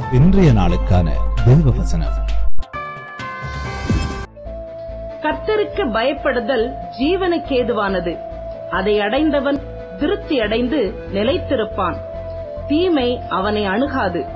இன்றைய நாளுக்கான தேவ வசனம். கர்த்தருக்கு பயப்படுதல் ஜீவனுக்கேதுவானது. அதை அடைந்தவன் திருப்தி அடைந்து நிலைத்திருப்பான். தீமை அவனை அணுகாது.